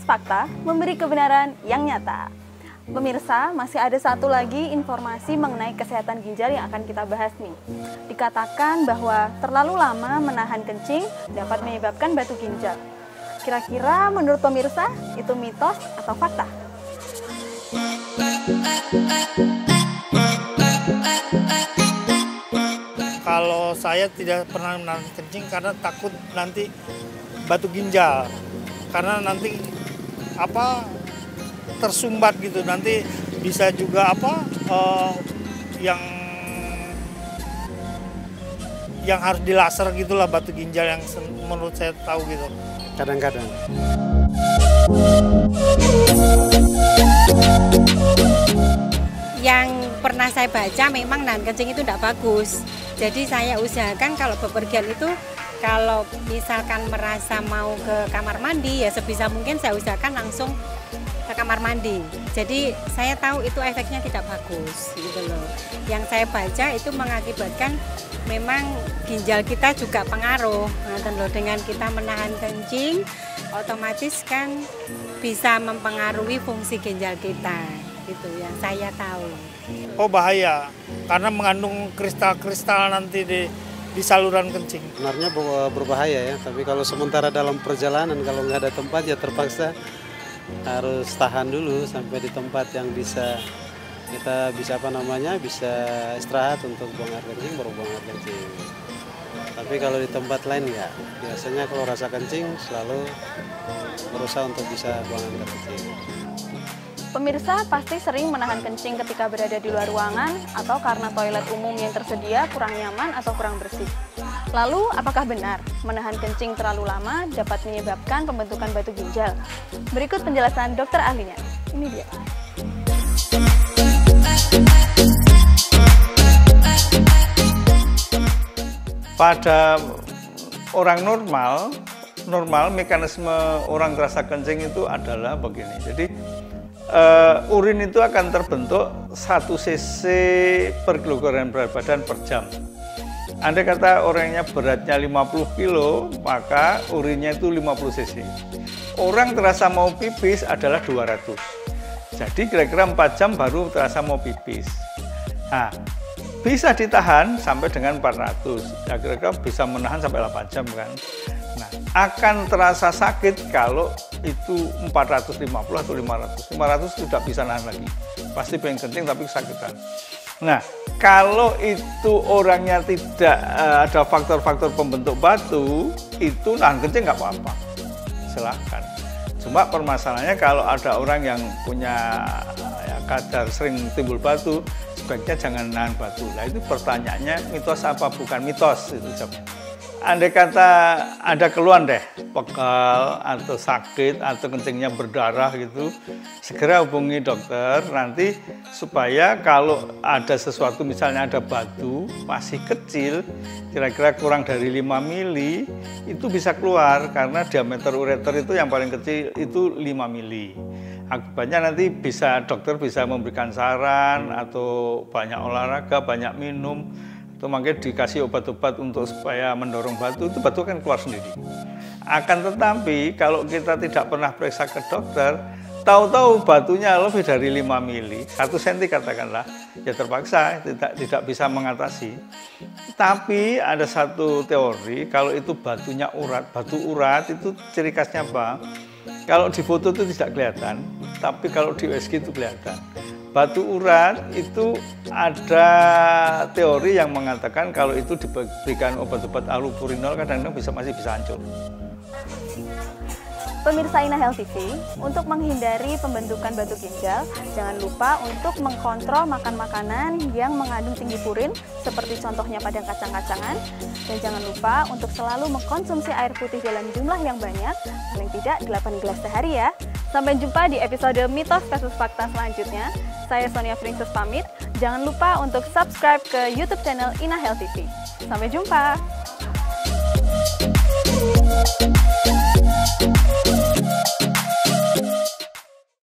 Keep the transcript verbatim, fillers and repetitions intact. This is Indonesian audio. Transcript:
fakta, memberi kebenaran yang nyata. Pemirsa, masih ada satu lagi informasi mengenai kesehatan ginjal yang akan kita bahas nih. Dikatakan bahwa terlalu lama menahan kencing dapat menyebabkan batu ginjal. Kira-kira menurut pemirsa, itu mitos atau fakta? Kalau saya tidak pernah menahan kencing karena takut nanti batu ginjal. Karena nanti apa tersumbat gitu, nanti bisa juga apa uh, yang yang harus dilaser gitulah batu ginjal yang menurut saya tahu gitu. Kadang-kadang. Yang pernah saya baca memang nahan kencing itu tidak bagus. Jadi saya usahakan kalau bepergian itu kalau misalkan merasa mau ke kamar mandi ya sebisa mungkin saya usahakan langsung ke kamar mandi. Jadi saya tahu itu efeknya tidak bagus gitu loh. Yang saya baca itu mengakibatkan memang ginjal kita juga pengaruh. Nah, loh, dengan kita menahan kencing otomatis kan bisa mempengaruhi fungsi ginjal kita. Itu yang saya tahu. Oh bahaya karena mengandung kristal-kristal nanti di di saluran kencing. Sebenarnya berbahaya ya, tapi kalau sementara dalam perjalanan kalau nggak ada tempat ya terpaksa harus tahan dulu sampai di tempat yang bisa kita bisa apa namanya bisa istirahat untuk buang air kencing baru buang air kencing. Tapi kalau di tempat lain enggak. Biasanya kalau rasa kencing selalu berusaha untuk bisa buang air kencing. Pemirsa pasti sering menahan kencing ketika berada di luar ruangan atau karena toilet umum yang tersedia kurang nyaman atau kurang bersih. Lalu, apakah benar menahan kencing terlalu lama dapat menyebabkan pembentukan batu ginjal? Berikut penjelasan dokter ahlinya. Ini dia. Pada orang normal, normal mekanisme orang terasa kencing itu adalah begini. Jadi uh, urin itu akan terbentuk satu cc per kilogram berat badan per jam. Andai kata orangnya beratnya lima puluh kilo, maka urinnya itu lima puluh cc. Orang terasa mau pipis adalah dua ratus. Jadi kira-kira empat jam baru terasa mau pipis. Nah, bisa ditahan sampai dengan empat ratus. Ya, kira-kira bisa menahan sampai delapan jam kan. Nah, akan terasa sakit kalau itu empat ratus lima puluh atau lima ratus. lima ratus tidak bisa nahan lagi. Pasti pengen kencing tapi kesakitan. Nah, kalau itu orangnya tidak uh, ada faktor-faktor pembentuk batu, itu nahan kencing nggak apa-apa, silahkan. Cuma permasalahannya kalau ada orang yang punya ya, kadar sering timbul batu, sebaiknya jangan nahan batu. Nah itu pertanyaannya mitos apa bukan mitos itu jawabnya. Andai kata ada keluhan deh, pegal atau sakit atau kencingnya berdarah gitu, segera hubungi dokter nanti supaya kalau ada sesuatu misalnya ada batu masih kecil, kira-kira kurang dari lima mili, itu bisa keluar karena diameter ureter itu yang paling kecil itu lima mili. Akibatnya nanti bisa dokter bisa memberikan saran atau banyak olahraga, banyak minum, atau makanya dikasih obat-obat untuk supaya mendorong batu, itu batu kan keluar sendiri. Akan tetapi kalau kita tidak pernah periksa ke dokter, tahu-tahu batunya lebih dari lima mili, satu senti katakanlah, ya terpaksa tidak tidak bisa mengatasi. Tapi ada satu teori, kalau itu batunya urat, batu urat itu ciri khasnya apa? Kalau di foto itu tidak kelihatan, tapi kalau di U S G itu kelihatan. Batu urat itu ada teori yang mengatakan kalau itu diberikan obat-obat allopurinol kadang-kadang bisa masih bisa hancur. Pemirsa Ina Health T V, untuk menghindari pembentukan batu ginjal, jangan lupa untuk mengkontrol makan makanan yang mengandung tinggi purin, seperti contohnya pada kacang-kacangan, dan jangan lupa untuk selalu mengkonsumsi air putih dalam jumlah yang banyak, paling tidak delapan gelas sehari ya. Sampai jumpa di episode Mitos Kasus Fakta selanjutnya. Saya Sonia Princess pamit. Jangan lupa untuk subscribe ke YouTube channel Ina Health T V. Sampai jumpa.